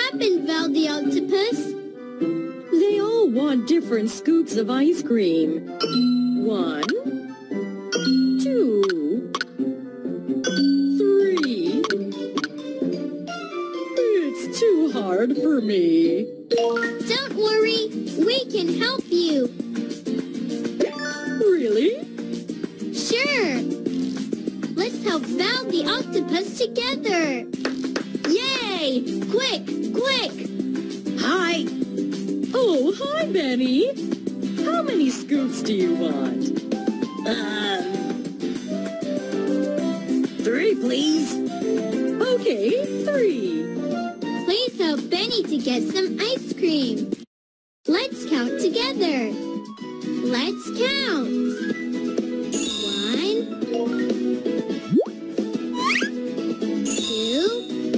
happened, Val the octopus? They all want different scoops of ice cream. 1, 2, 3. It's too hard for me. Don't worry, we can help you. Really? Sure. Let's help Val the octopus together. Yay! Quick, quick! Hi. Oh, hi, Benny. How many scoops do you want? 3, please. Okay, 3. Please help Benny to get some ice cream. Let's count together. Let's count. 1, 2,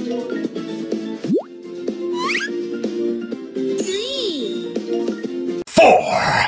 3. 4.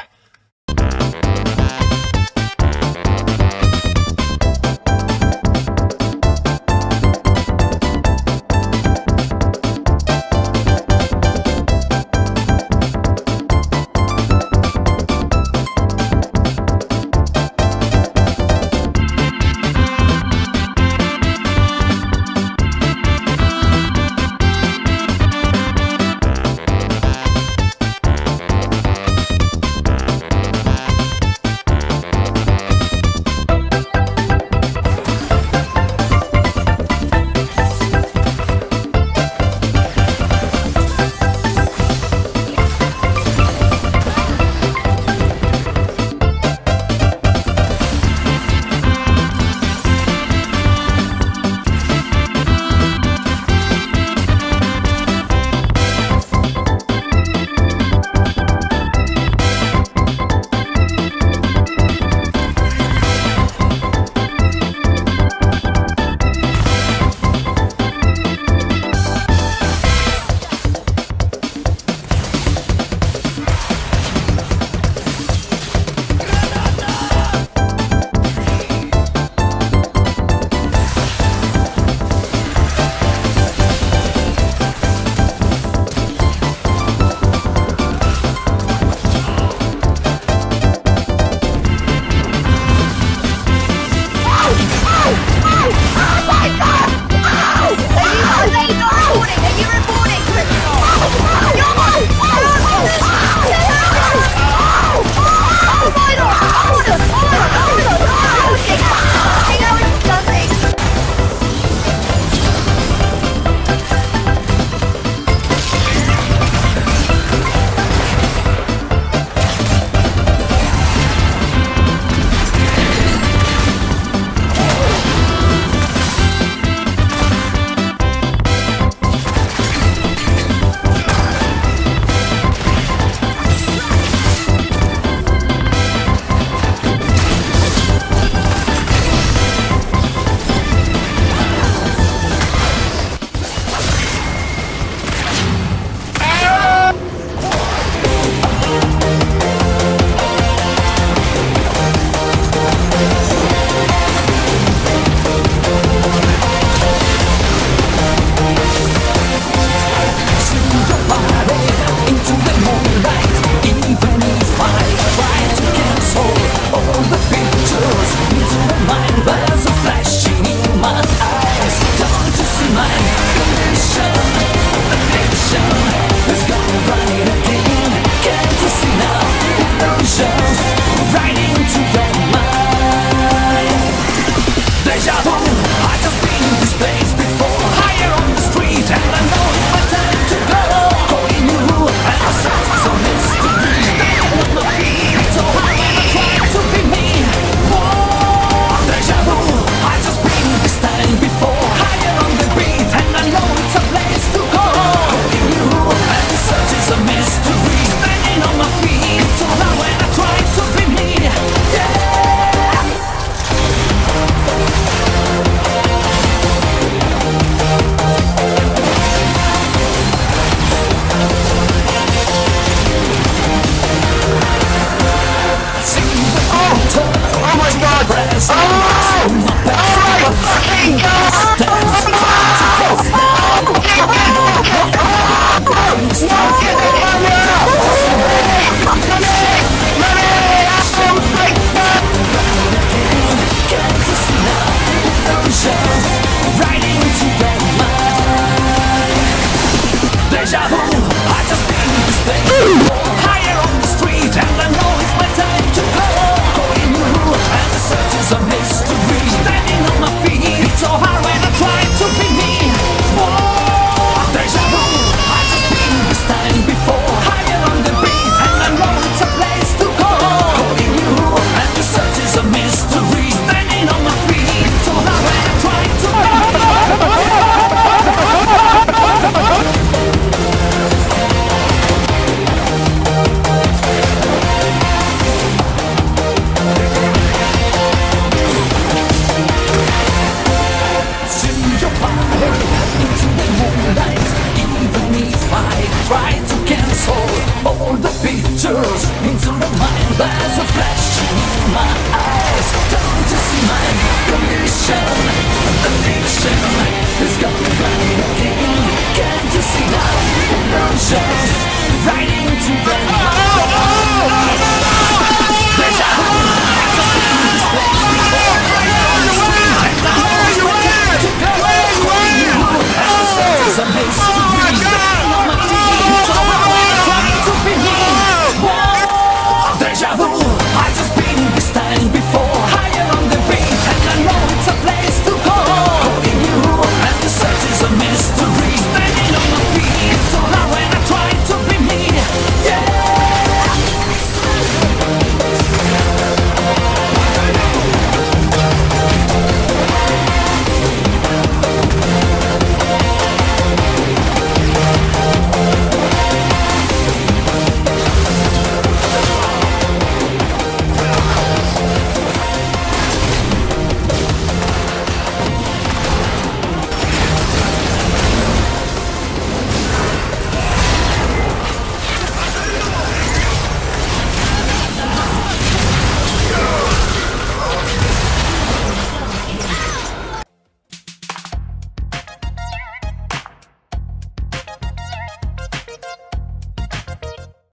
pictures into the mind. There's a flash in my eyes. Don't you see my condition? Addiction is gone blind again. Can't you see now? Emotions right into the mind.